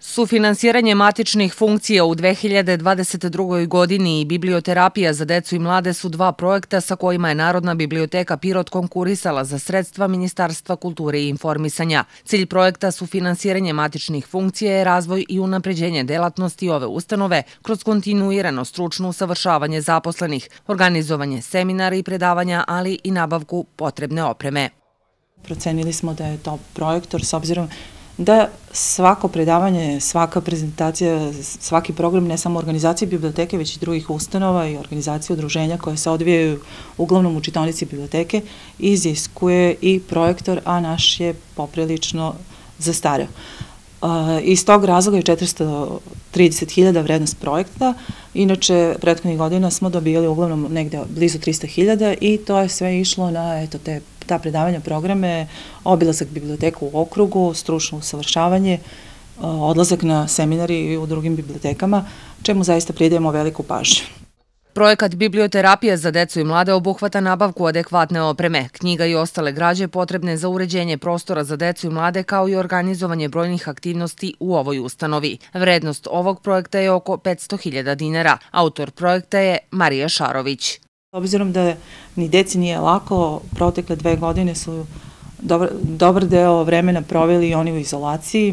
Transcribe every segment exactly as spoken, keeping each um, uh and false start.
Sufinansiranje matičnih funkcija u dve hiljade dvadeset drugoj. godini i biblioterapija za decu i mlade su dva projekta sa kojima je Narodna biblioteka Pirot konkurisala za sredstva Ministarstva kulture i informisanja. Cilj projekta Sufinansiranje matičnih funkcija je razvoj i unapređenje delatnosti ove ustanove kroz kontinuirano stručno usavršavanje zaposlenih, organizovanje seminara i predavanja, ali i nabavku potrebne opreme. Procenili smo da je to projektor s obzirom da svako predavanje, svaka prezentacija, svaki program, ne samo organizacije biblioteke, već i drugih ustanova i organizacije udruženja koje se odvijaju uglavnom u čitaonici biblioteke, iziskuje i projektor, a naš je poprilično zastareo. Iz tog razloga je četiristo trideset hiljada vrednost projekta. Inače, prethodnih godina smo dobijali uglavnom negde blizu trista hiljada i to je sve išlo na eto, te, ta predavanja, programe, obilazak biblioteka u okrugu, stručno usavršavanje, odlazak na seminari u drugim bibliotekama, čemu zaista pridajemo veliku pažnju. Projekat Biblioterapija za decu i mlade obuhvata nabavku adekvatne opreme, knjiga i ostale građe potrebne za uređenje prostora za decu i mlade, kao i organizovanje brojnih aktivnosti u ovoj ustanovi. Vrednost ovog projekta je oko petsto hiljada dinara. Autor projekta je Marija Šarović. Obzirom da ni deci nije lako, protekle dve godine su dobar, dobar deo vremena proveli oni u izolaciji,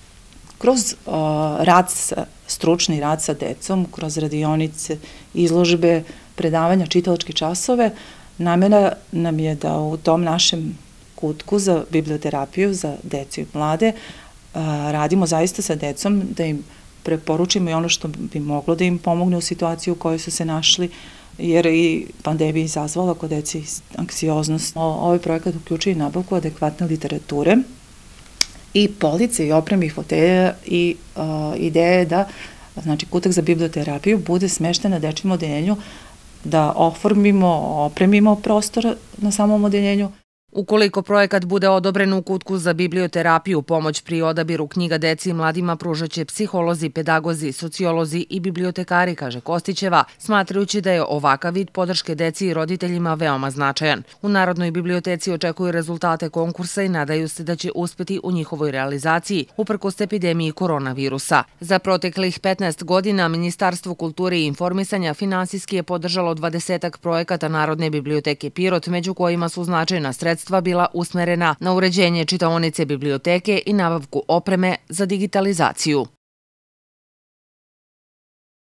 kroz uh, rad sa, stručni rad sa decom, kroz radionice, izložbe, predavanja, čitalačke časove, namera nam je da u tom našem kutku za biblioterapiju za decu i mlade uh, radimo zaista sa decom, da im preporučimo i ono što bi moglo da im pomogne u situaciji u kojoj su se našli, jer i pandemija izazvala kod deci anksioznost. Ovaj projekat uključuje i nabavku adekvatne literature, i police, i opreme, i fotelja, i uh, ideja je da znači, kutak za biblioterapiju bude smešten na dečijem odeljenju, da oformimo, opremimo prostor na samom odeljenju. Ukoliko projekat bude odobren u kutku za biblioterapiju, pomoć pri odabiru knjiga deci i mladima pružaće psiholozi, pedagozi, sociolozi i bibliotekari, kaže Kostićeva, smatrajući da je ovakav vid podrške deci i roditeljima veoma značajan. U Narodnoj biblioteci očekuju rezultate konkursa i nadaju se da će uspeti u njihovoj realizaciji, uprkos epidemiji koronavirusa. Za proteklih petnaest godina Ministarstvo kulture i informisanja finansijski je podržalo dvadesetak projekata Narodne biblioteke Pirot, među kojima su značajna sredstva bila usmerena na uređenje čitaonice biblioteke i nabavku opreme za digitalizaciju.